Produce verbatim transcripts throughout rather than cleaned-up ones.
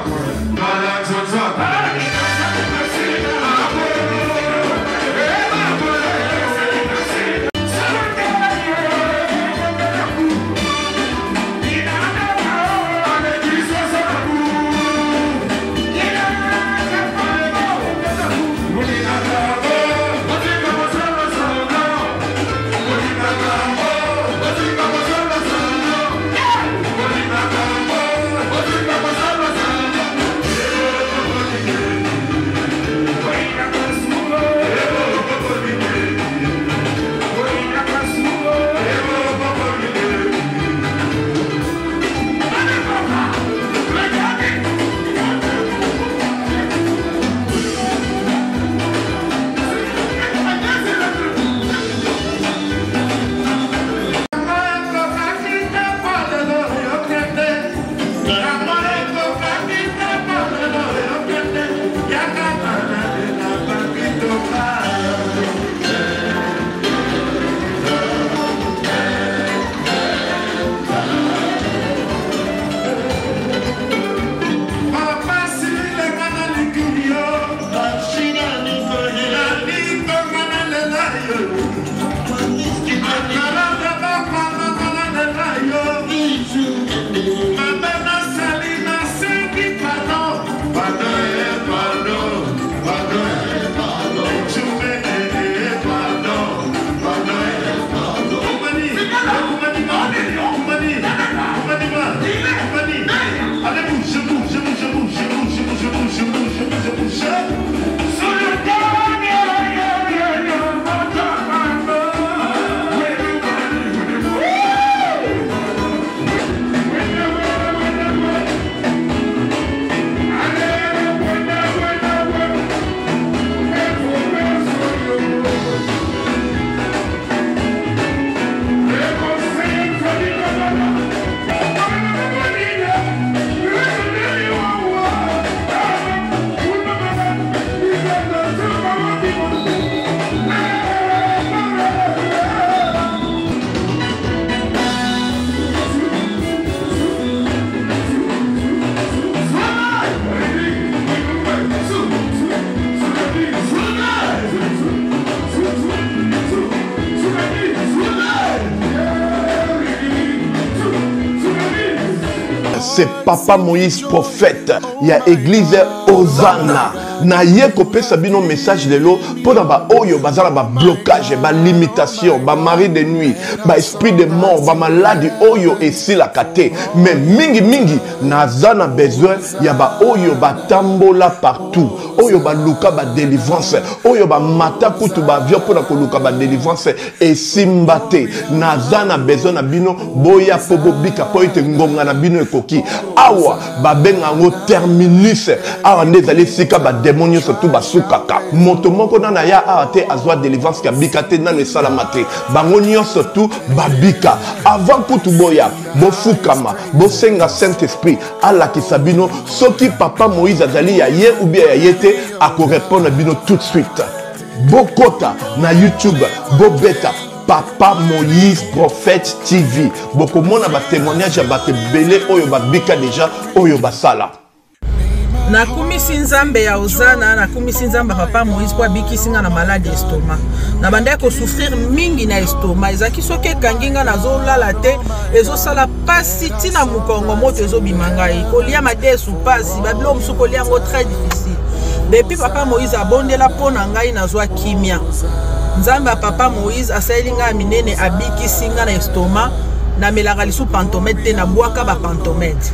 C'est Papa Moïse prophète. Il y a église Hosanna. Na ye kopé sabino message de l'eau pour ba oyo bazala ba blocage, ba limitation, ba mari de nuit, ba esprit de mort, ba maladie oyo et si la kate. Mais mingi mingi nazana besoin ya ba oyo ba tambola partout. Oyo ba luka ba délivrance, oyo ba mata kutu ba vio pour ko luka ba délivrance et simbate. Nazana besoin na bino boya pobo bika po ite ngonga na bino ekoki. Awa ba benga ngo terminus. Awa ndezali sika ba démonios surtout basukaka moto moko na ya ate azwa délivrance ka bikate na ne salamate bangonio surtout babika avant kutu boya bofukama bosenga Saint-Esprit ala kisabino soki Papa Moïse azali ya ye ou bien ya yete ako répondre bino tout de suite bokota na YouTube bobeta Papa Moïse prophète T V boko mona ba témoignage ya bato belé oyo babika déjà oyo basala. Na kumisi nzambe ya Hosanna, na kumisi nzambe Papa Moïse kwa biki singa na malade estomac. Na banda ko souffrir mingi na estomac. Ezaki soke kanginga na zo lala te, ezo sala pasi tina mukongo moto ezo bimanga e. Kolia mate sou pasi, babilo musu kolia ngo très difficile. Depuis Papa Moïse abondela pona ngai na zo kimia. Nzambe ya Papa Moïse asayilinga minene abiki singa na estomac, na melaka lisu pantomètre na boaka ba pantomètre.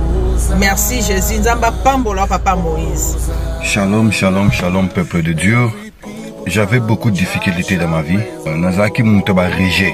Merci Jésus, Nzamba Pambola Papa Moïse. Shalom, shalom, shalom peuple de Dieu. J'avais beaucoup de difficultés dans ma vie. Nazaki Moutaba Régé.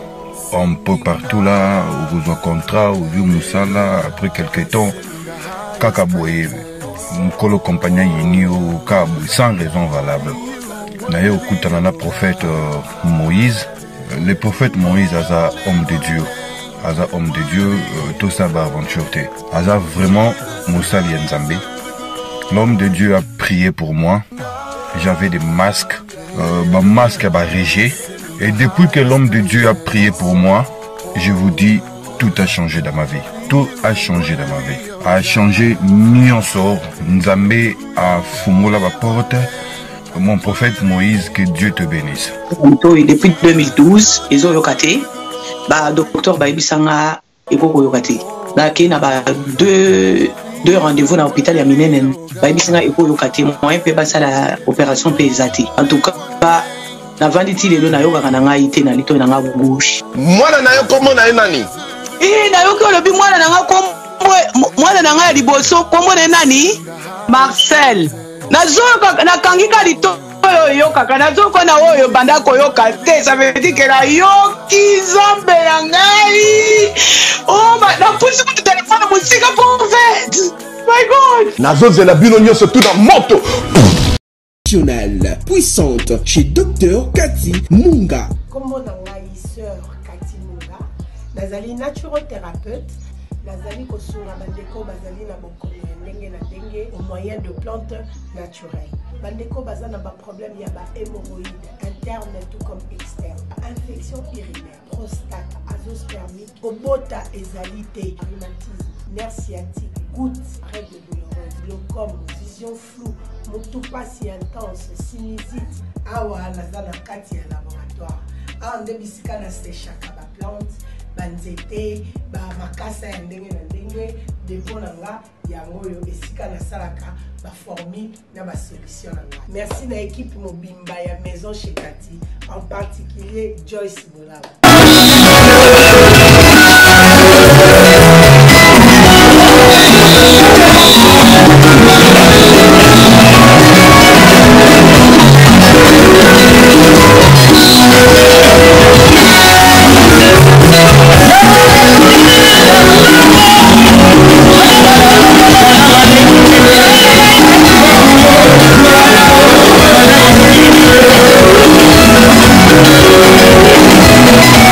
Un peu partout là, au besoin contrat, au vieux Moussala, après quelques temps, Kakaboye, Mkolo compagnon Yini au Kabou, sans raison valable. D'ailleurs, au Koutanana prophète Moïse, le prophète Moïse a homme de Dieu. Aza homme de Dieu, euh, tout ça va aventure. Aza vraiment Moussa Lienzambe. L'homme de Dieu a prié pour moi. J'avais des masques, euh, ma masque a régé. Et depuis que l'homme de Dieu a prié pour moi, je vous dis, tout a changé dans ma vie. Tout a changé dans ma vie. a changé nyonso. Nzambe a fungola la porte. Mon prophète Moïse, que Dieu te bénisse. Depuis deux mille douze, ils ont yokate. Bah, docteur Baibisanga et Koko yokate. Bah, qui n'a pas deux deux rendez-vous dans l'hôpital ya Minenen. Baibisanga et Koko yokate. Moi, peut passer la opération pesate. En tout cas, bah, na vanditi le na yoga kananga ite na lito na ngabushi. Moi na yo comment na nani? Eh, na yo ko lobi moi na nga kombo moi na nga liboso kombo na nani? Marcel. Nazoka na kangika lito yo kaka nazoka na oyo banda koyoka te, ça veut dire que la yoki zombe ya ngai. Oh ma na pusi ku téléphone musika prophète. My God. Nazozela bino nyonso tout dans moto. Puissante chez docteur Cathy Munga. Comme on a eu sœur Cathy Munga, nazali naturothérapeute, nazali kosunga bandeko bazali na bokono ndenge na ndenge au moyen de plantes naturelles. Bandeko bazana ba problème ya ba hémorroïdes interne tout comme externe, infection urinaire, prostate, azoospermite, obota ezalité, rhumatisme, nerf sciatique, goutte, règles douloureuses, glaucome, vision floue, motupa si intense, sinusite. Awa nazana kati ya laboratoire. Awa nde bisika na sechaka ba plante, ba nzete, ba makasa ya ndenge na ndenge, depo na nga yango oyo esika na salaka ba formule na ba solution na nga. Merci na équipe mobimba ya maison chez Cathy, en particulier Joyce Boulala. We'll be right back.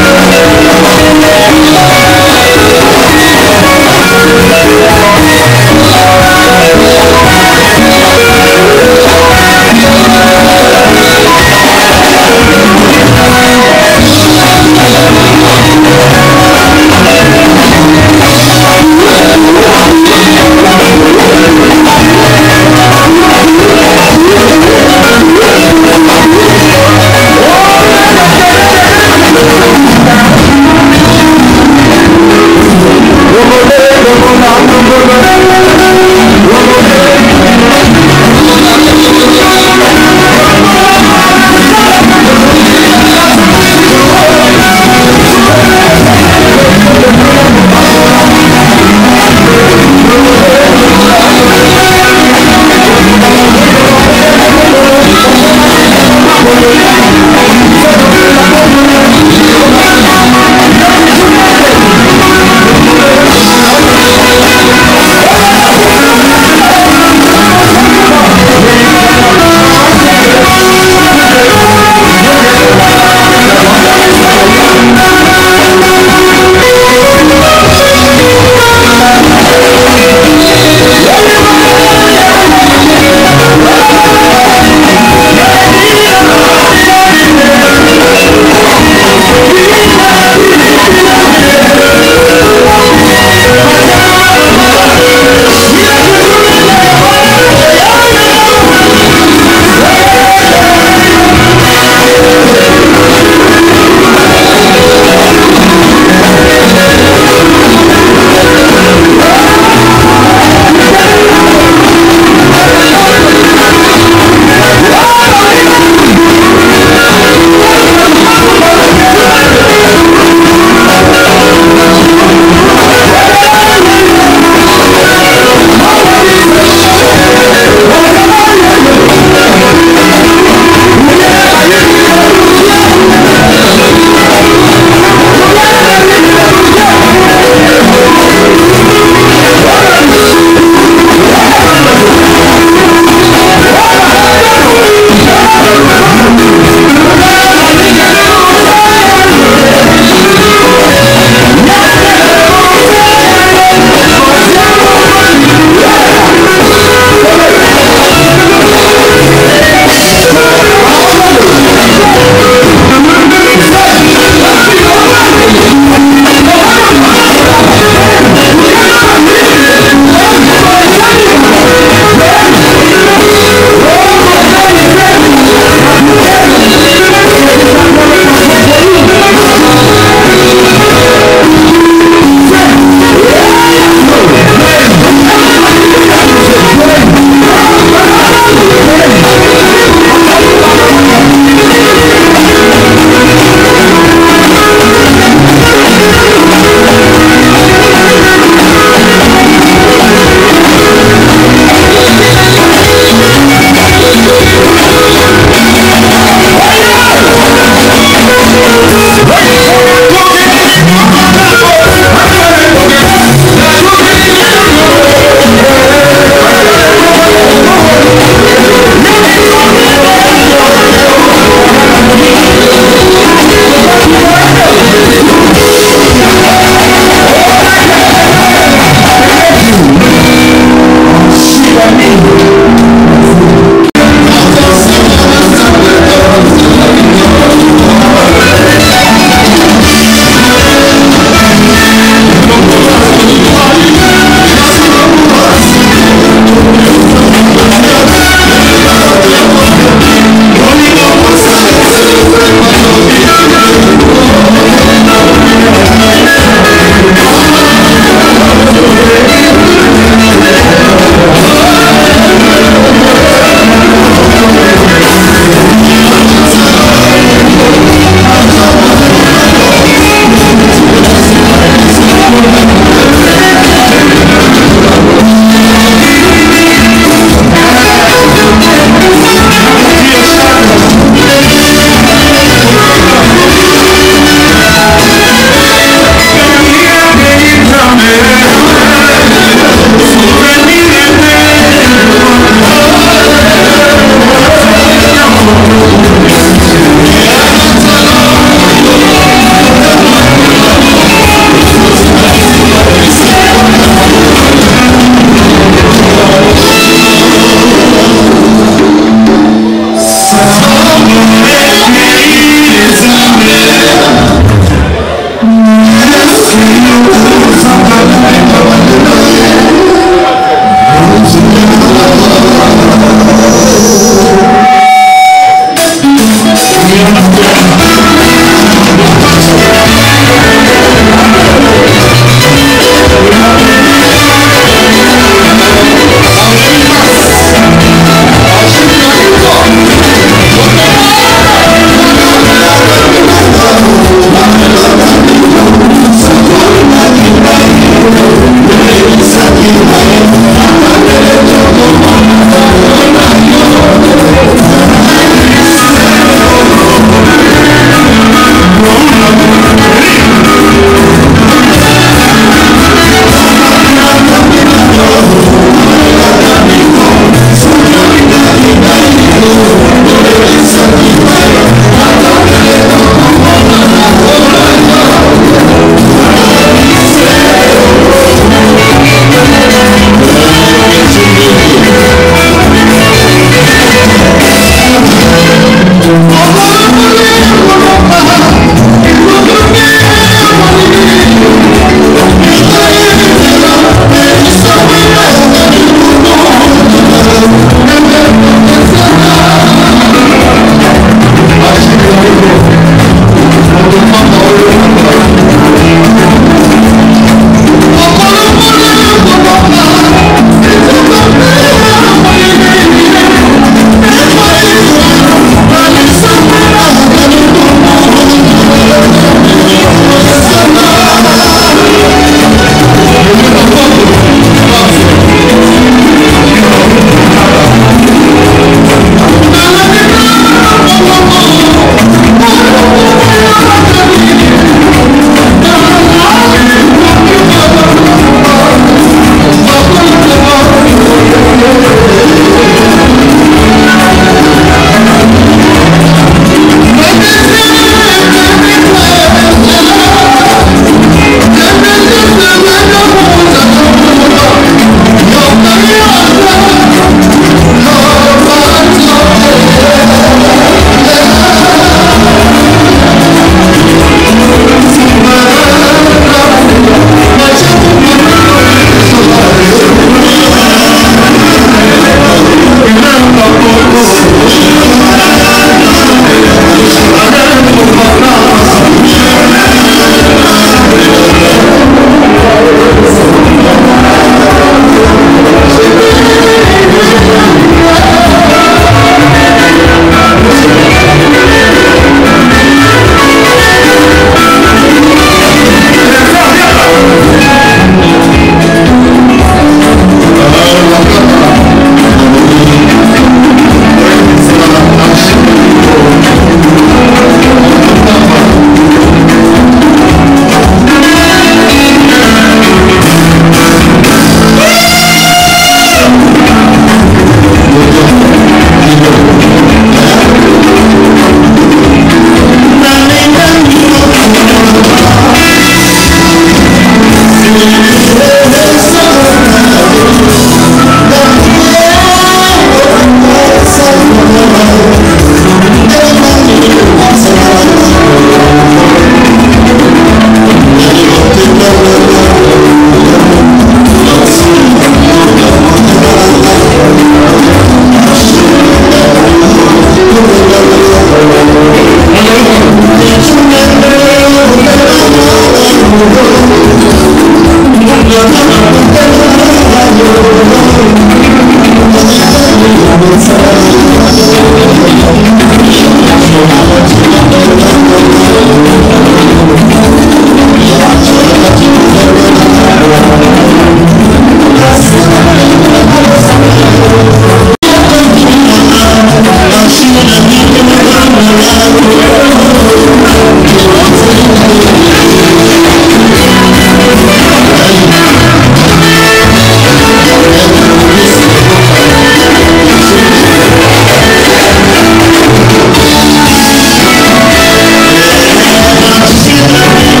Thank you.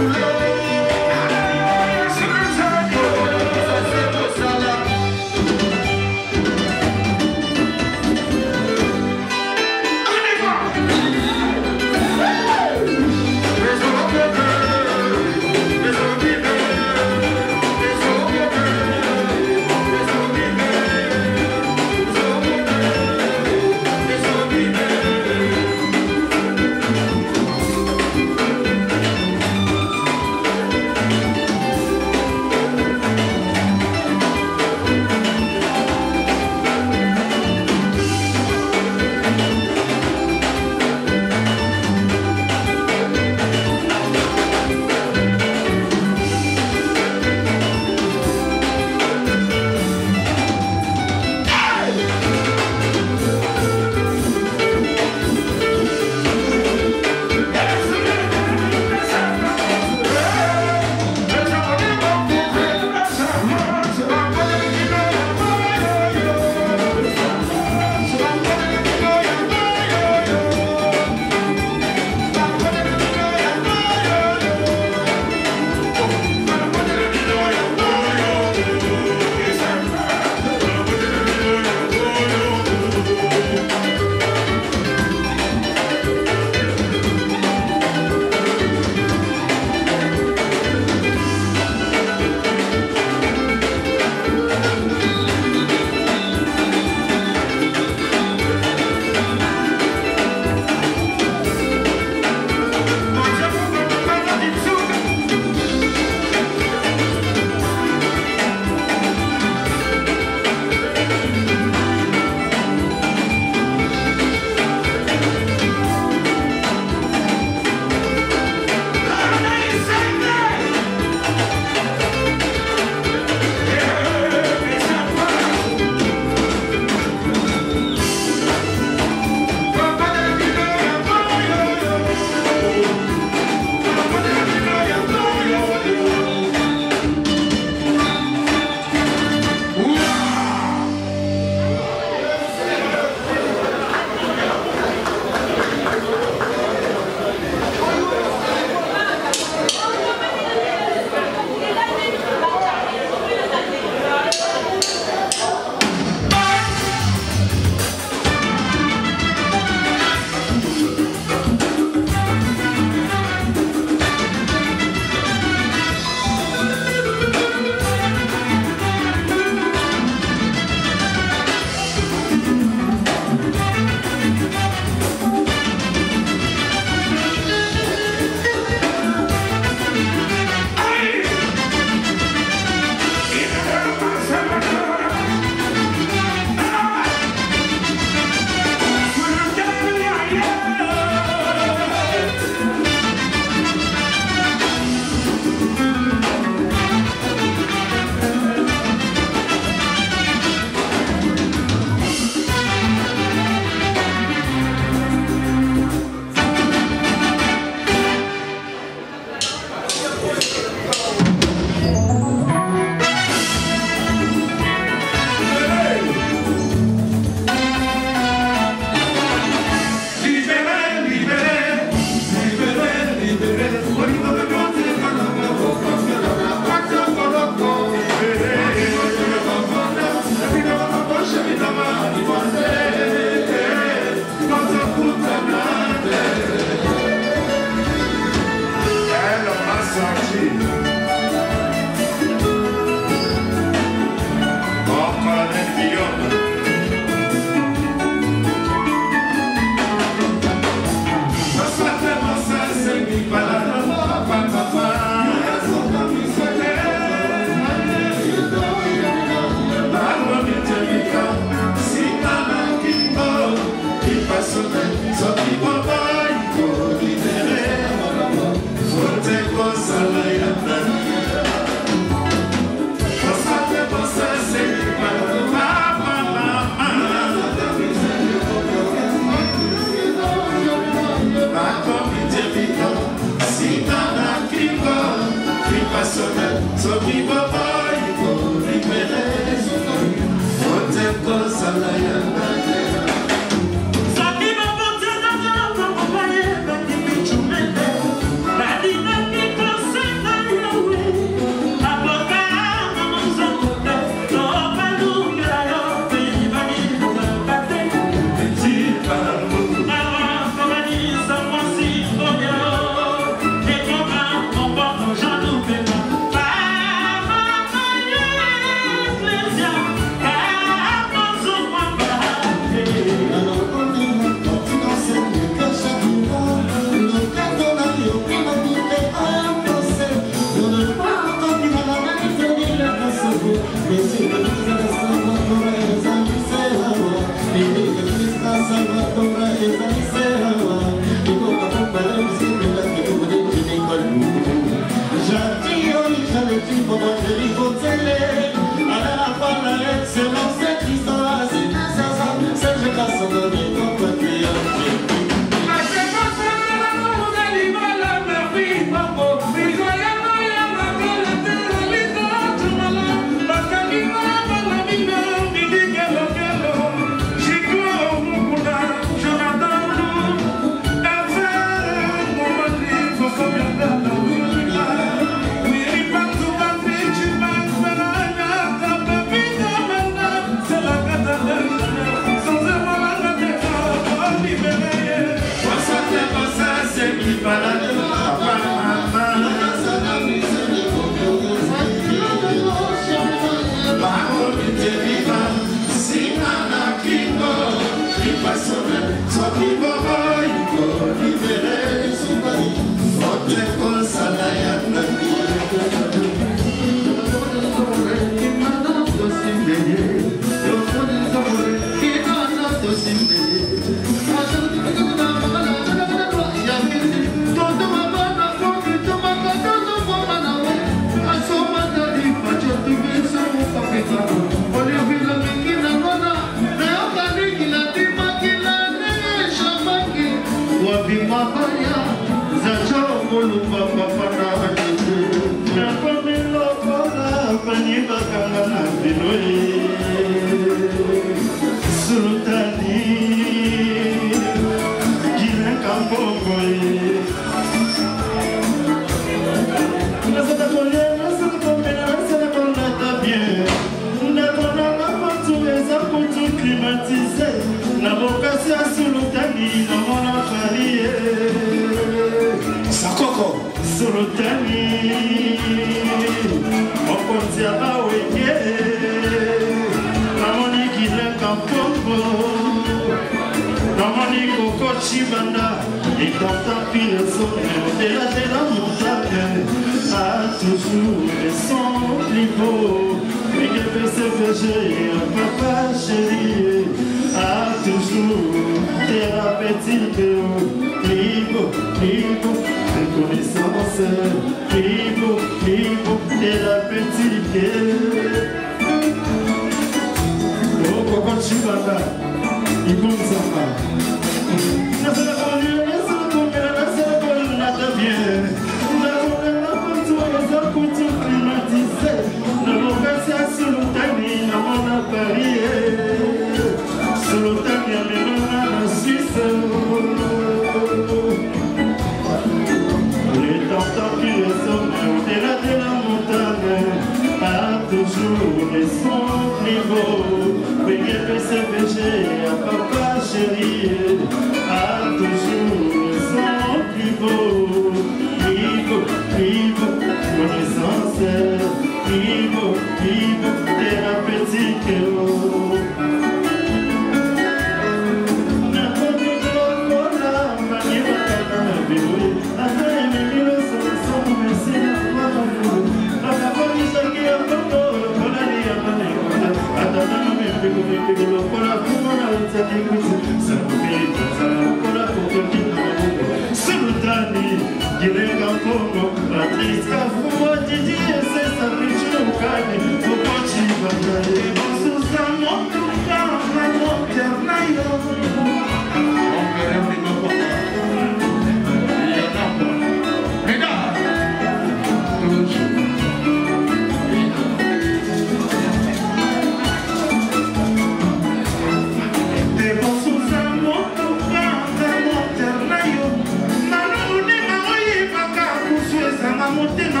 Monte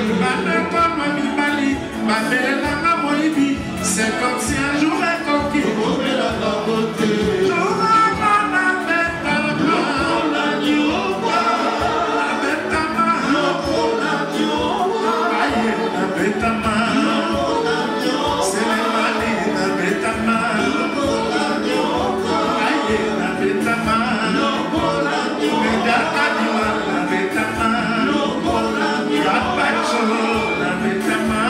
C'est comme si un jour un coquille roulait la beauté. J'aurais pas la bête à la main. La bête à main. La bête à main. C'est le mali, la bête à main. La bête à main. Mais gata du mal, la bête à main. Gabacho, la bête à main.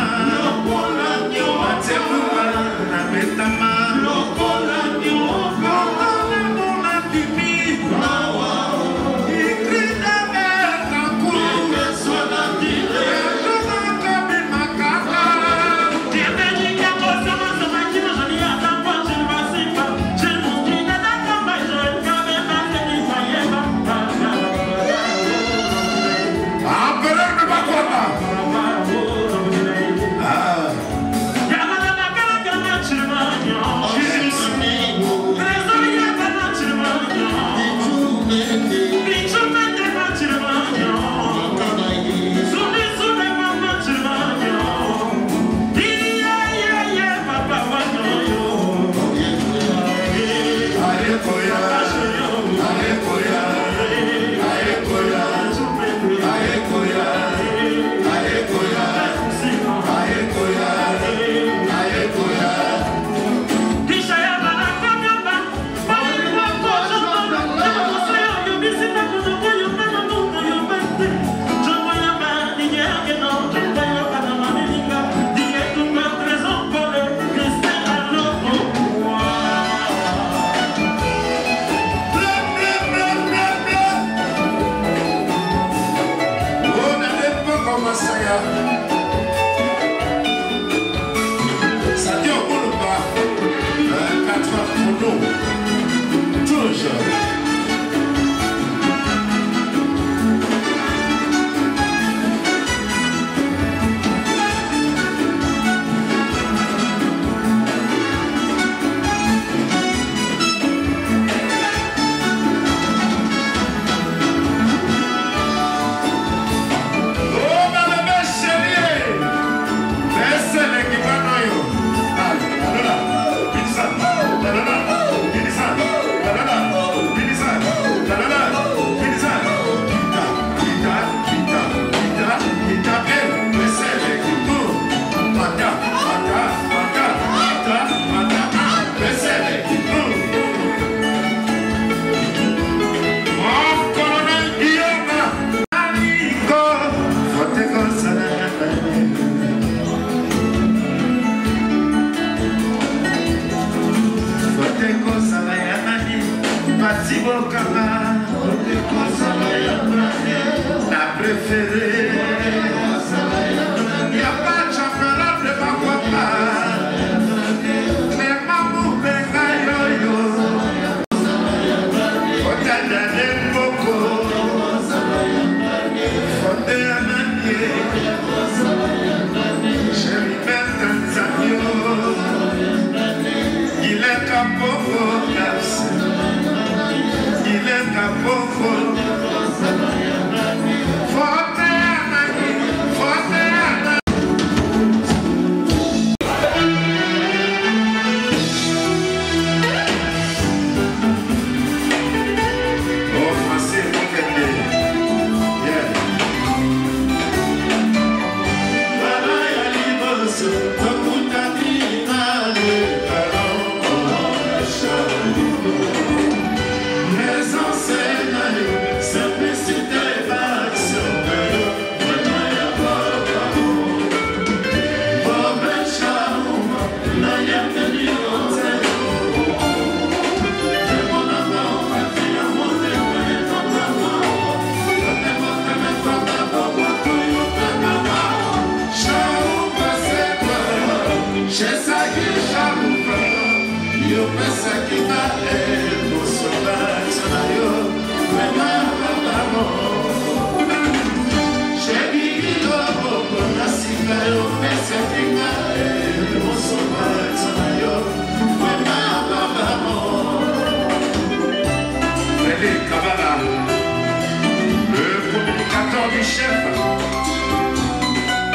Le communicateur du chef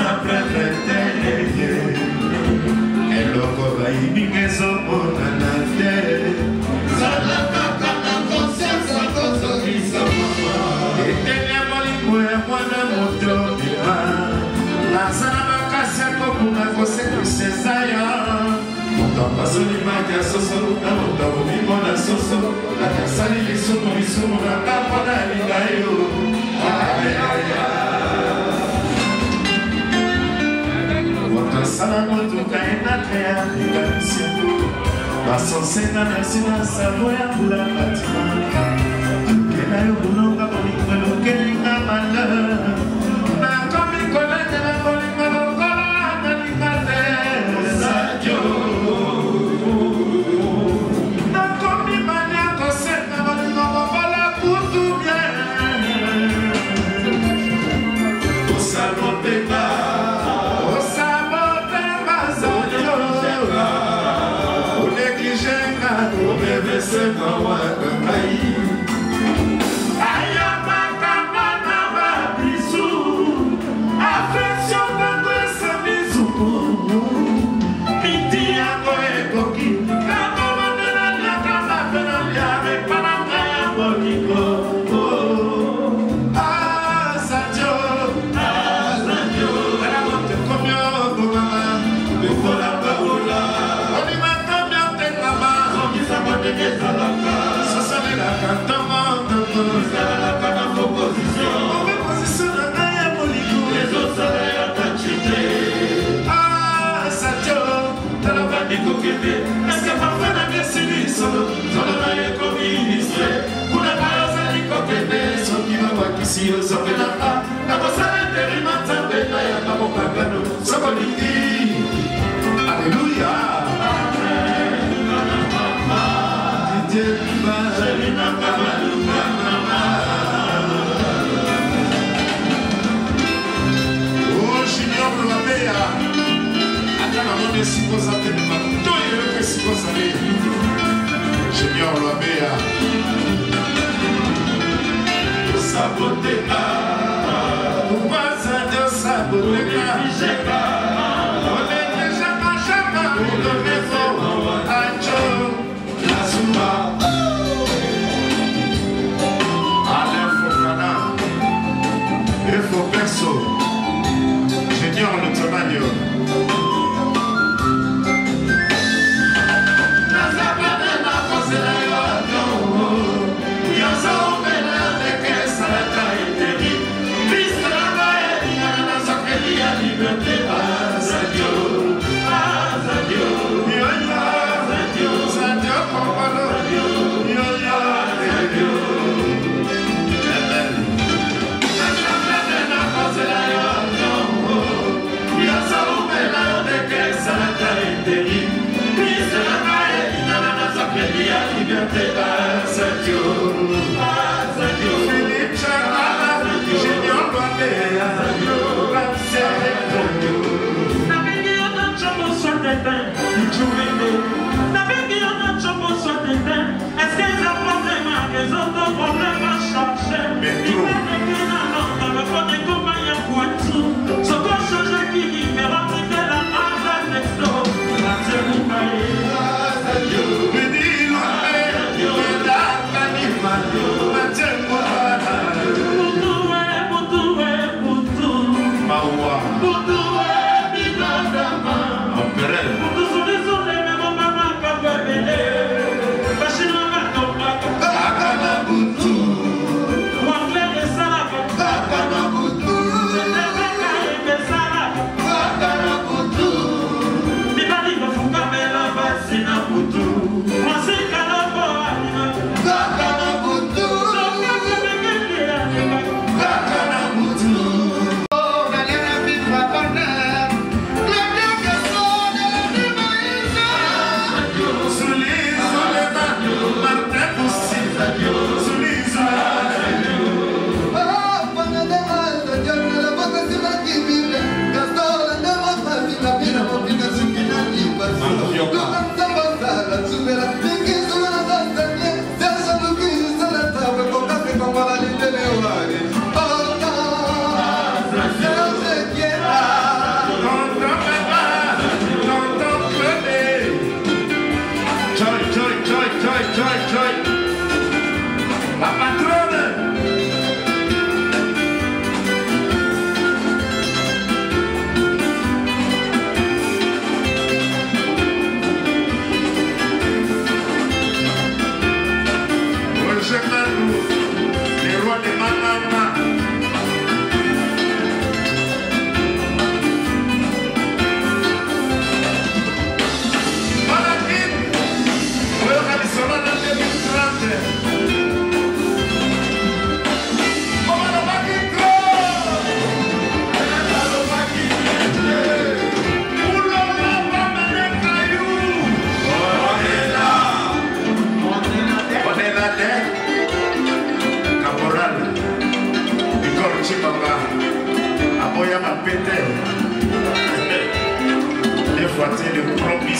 Beni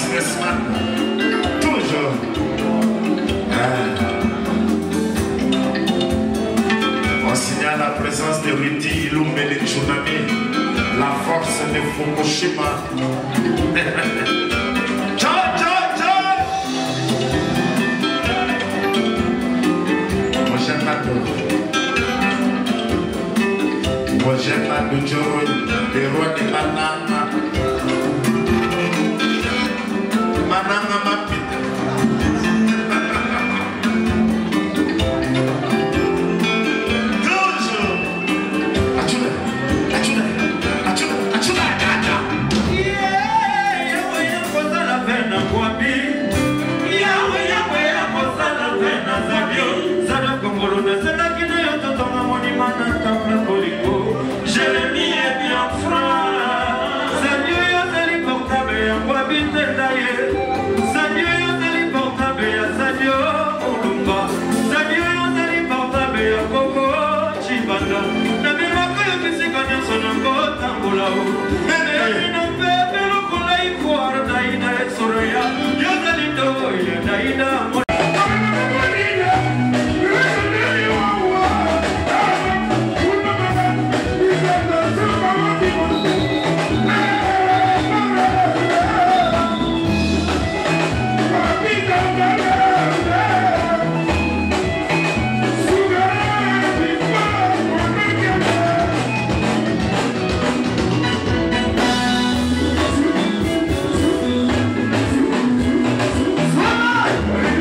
businessman. Toujours. Ah. On signale la présence de Rudy Ilumbele Tsunami, la force de Fukushima. Ciao, ciao, ciao. Moi j'aime ma tour. Moi j'aime ma tour. Le roi de Manama. Manama ma pita. Jérémie est bien franc. Seigneur, yo teli portable ya kwabite daye. Seigneur, yo teli portable ya Sadio Mulumba. Seigneur, yo teli portable ya Koko Chibanda. Na bimako yo bisika nyonso na ngotambola o. Mene na pepe lokola ivoire daida esoreya. Yo teli do ya daida mo. Hey!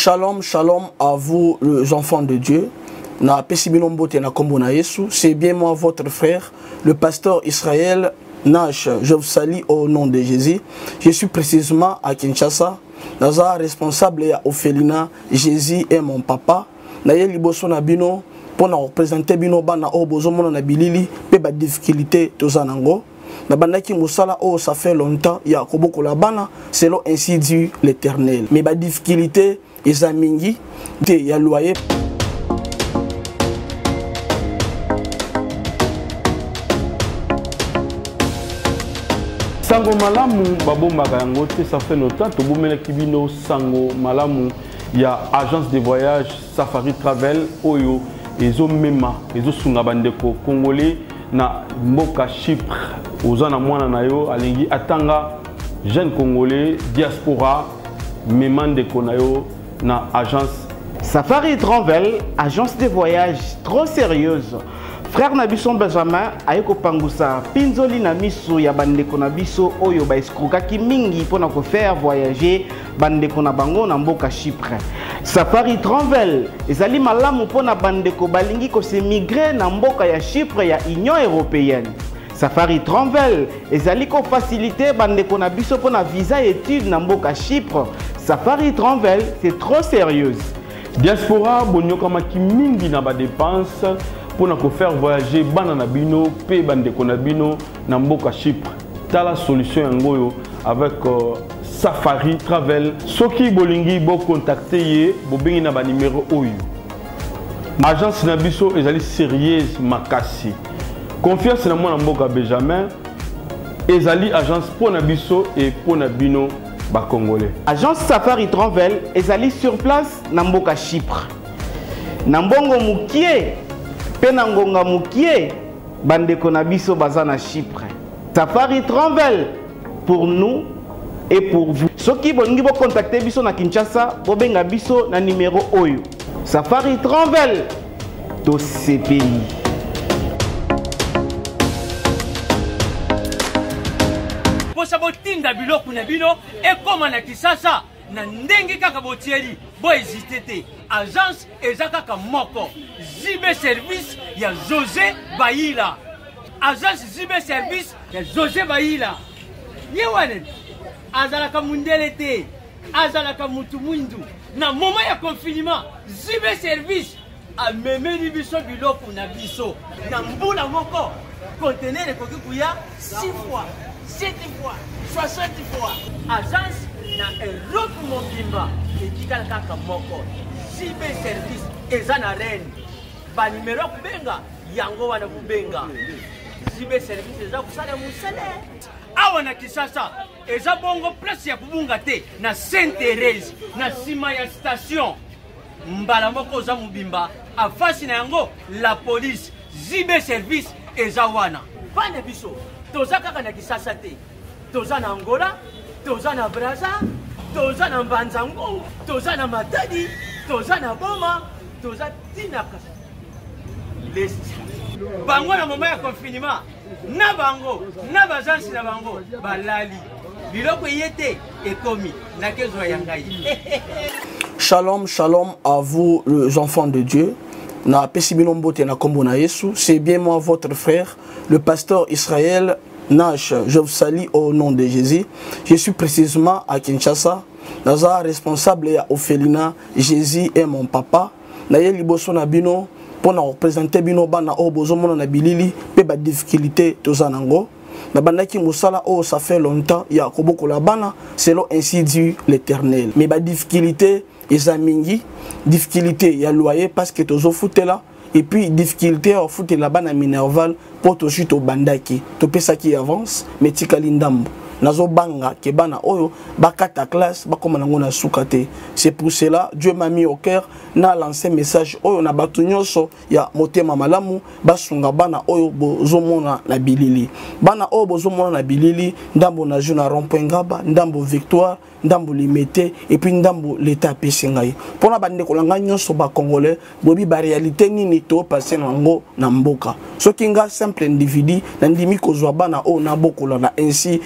Shalom, shalom à vous les enfants de Dieu. C'est bien moi votre frère, le pasteur Israël Nash. Je vous salue au nom de Jésus. Je suis précisément à Kinshasa. Naza responsable à Ophelina. Jésus est mon papa. Naye liboso na bino pour na représenter bino bana o bozomo na bilili pe ba difficulté tozanango. Na bandaki musala o ça fait longtemps ya koboko la bana selon ainsi dit l'Éternel. Mais ba difficulté ezamingi te ya loyer. Sango malamu babomba yango te ça fait longtemps to bomela kibino sango malamu ya agence de voyage Safari Travel oyo ezo mema ezo sunga bandeko congolais na mboka Chypre ozana mwana na yo alingi atanga jeune congolais diaspora memande ko na yo na agence Safari Travel, agence de voyage trop sérieuse. Frère Nabison Benjamin ayeko pangusa pinzoli na miso ya bandeko na biso oyo ba eskrokaki mingi pona ko faire voyager bandeko na bango na mboka Chypre. Safari Travel ezali malamu pona bandeko balingi ko se migrer na mboka ya Chypre ya Union Européenne. Safari Travel ezali ko faciliter bandeko na biso pona visa étude na mboka Chypre. Safari Travel c'est trop sérieuse. Diaspora bonyoka maki mingi na ba dépenses pour nous faire voyager bana na bino pe bandeko na bino na mboka Chypre. T'as la solution yangoyo avec euh, Safari Travel. Soki bolingi bo contacter ye bo bengi na ba numéro oyo. Agence na biso ezali sérieuse makasi. Confiance na moi na mboka Benjamin ezali agence pour na biso et pour na bino ba congolais. Agence Safari Travel ezali sur place na mboka Chypre. Na mbongo mukie Penangonga mukie bandeko na biso baza na Chypre. Safari Travel pour nous et pour vous. Soki bolingi bo contacter biso na Kinshasa, bo benga biso na numéro oyo. Safari Travel to C P I. Posa botinda biloko na bino e koma na Kinshasa na ndenge kaka botieli bo hésiter te. Agence ezakaka moko Zibe service ya José Baïla. Agence Zibe service ya José Baïla. Yewane azalaka mundele te, azalaka mutu mwindu. Na moment ya confinement, Zibe service a memeli biso biloko na biso. Na mbula moko conteneur ekoki kuya six fois, sept fois, soixante fois. Agence na Europe mobimba etikala kaka moko. Zibe service ezana reine. Ba numéro kubenga yango wana kubenga. Zibe service eza kusala musale. Awa na Kinshasa eza bongo place ya kubunga te na Sainte Thérèse na sima ya station. Mbala moko za mubimba afasi na yango la police. Zibe service eza wana. Bana biso toza kaka na Kinshasa te. Toza na Angola, toza na Brazza, toza na Mbanzango, toza na Matadi, toza na Boma, toza tinaka. Les bango na moment ya confinement na bango na bazansi na bango balali biloko yete ekomi na kezo ya ngai. Shalom, shalom à vous les enfants de Dieu. Na pesibino mbote na kombo na Yesu. C'est bien moi votre frère, le pasteur Israël Nash. Je vous salue au nom de Jésus. Je suis précisément à Kinshasa. Naza responsable à Ophelina. Jésus est mon papa. Naye liboso na bino pour nous représenter bino bana o bozomo na bilili pe ba difficulté tozanango. Na bandaki musala o ça fait longtemps ya koboko la bana selon ainsi dit l'Éternel. Mais ba difficulté ezamingi, difficulté ya loyer parce que tozo foutela et puis difficulté à foutre la bana minerval pour to chute au bandaki. To pesa qui avance mais tikali ndambo. Nazo banga ke bana oyo bakata classe bakoma nango na sukate. C'est pour cela Dieu m'a mis au cœur na lancé message oyo na batu nyonso ya motema malamu basunga bana oyo bozomona na bilili. Bana oyo bozomona na bilili ndambo na juna rond-point ngaba, ndambo victoire, ndambo limité et puis ndambo l'état pesingai. Pona bande kolanga nyonso ba congolais bobi ba réalité nini to passer nango na mboka. Soki nga simple individu na ndimi kozwa bana oyo na bokola na ainsi dit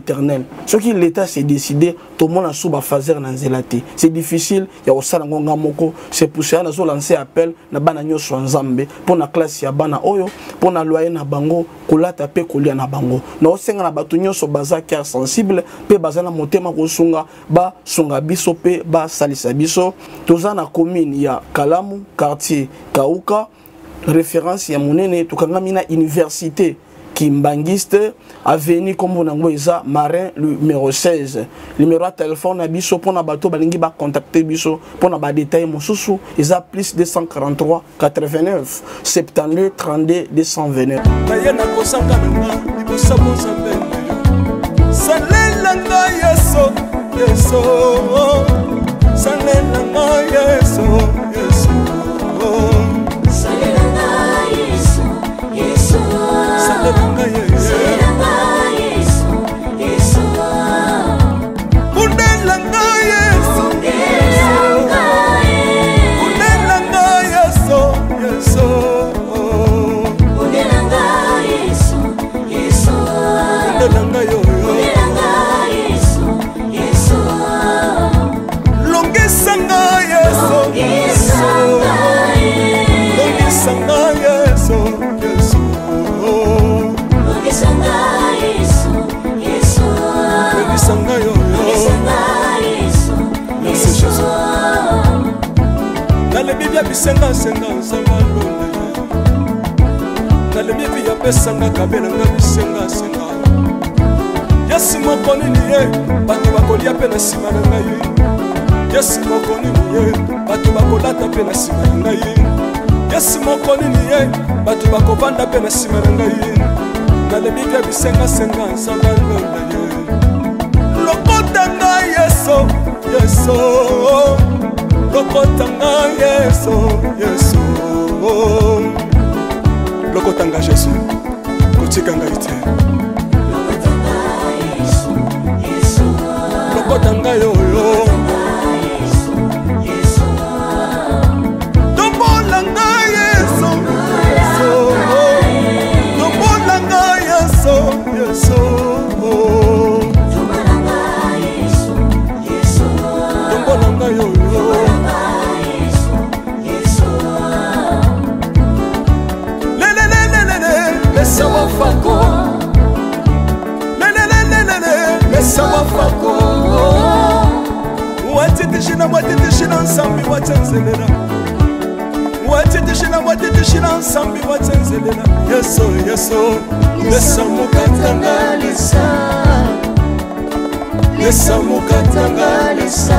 l'éternel. Ce qui l'État s'est décidé, tout le monde a souba fazer dans zélate. C'est difficile, il y a aussi un moko. C'est pour ça que nous lancé appel na bana nyoso nzambe pour la classe ya bana oyo, pour na loyer na bango, kolata pe kolia na bango. Na osenga na batu nyoso baza cœur sensible, pe baza na motema kosunga, ba sunga biso pe ba salisa biso. Toza na commune ya Kalamu, quartier Kauka, référence ya monene tukangami na université Kimbangiste, avenue comme on a Marin numéro seize. Numéro de téléphone à biso pour na bateau balingi ba contacter biso pour na ba détail mosusu ils a plus deux cent quarante-trois quatre-vingt-neuf soixante-douze trente-deux deux cent vingt-neuf. Bayena kosanga nanga libosa mozambe. Salela nga yeso yeso. Salela nga yeso yeso. Salela nga yeso yeso. Salela yeso yeso. Kundela nga yeso kundela nga yeso yeso. Kundela nga yeso yeso. Kundela nga yo kundela nga yeso yeso. Longisa nga yeso yeso. Longisa nga yeso yeso. Bisenga senga senga londe na le bibi ya pesanga kabela nga bisenga senga yesi mokoni niye bato bakolia pe na sima na ngai yesi mokoni niye bato bakolata pe na sima na ngai yesi mokoni niye bato bakovanda pe na sima na ngai na le bibi ya bisenga senga senga londe lokota nga yeso yeso. Lokotanga yeso yeso. Lokotanga Jésus kotikanga ite. Lokotanga yeso yeso. Lokotanga yo yo yeso. Tombolanga yeso yeso. Tombolanga yeso yeso. Tombolanga yeso yeso. Tombolanga yo yo. Laisse moi fako, le le le le le le, laisse moi fako. Wati tishina wati tishina nsambi watenzelela. Wati tishina wati tishina nsambi watenzelela. Yeso yeso, laisse moi katanga lisa. Laisse moi katanga lisa.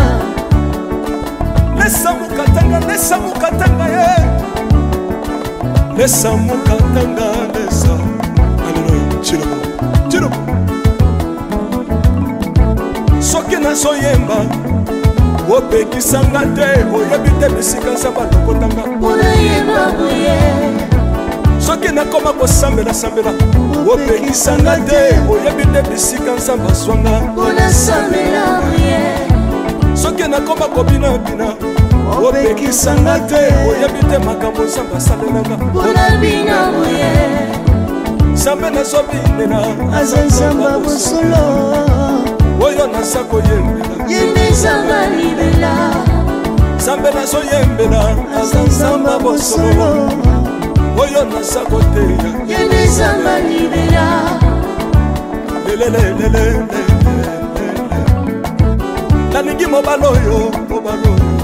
Laisse moi katanga, laisse moi katanga ye. Laisse moi katanga laisse. Alléluia. Chilobo. Chilobo. Soki na soyemba opekisanga te oyebi te bisika nsamba lokotanga oyemba boye. Soki nakoma kosambela sambela opekisanga te oyebi te bisika nsamba swanga onasambela boye. Soki nakoma kobina bina opekisanga te oyebi te makambo nzambe asalelanga bonabina boye. Nzambe nazobinela aza nzamba bosolo oyo naza koyembela yende nzamba libela. Nzambe nazoyembela aza nzamba bosolo oyo naza koteya yende nzamba libela. Lelelelelelele nalingi mobala oyo mobala oyo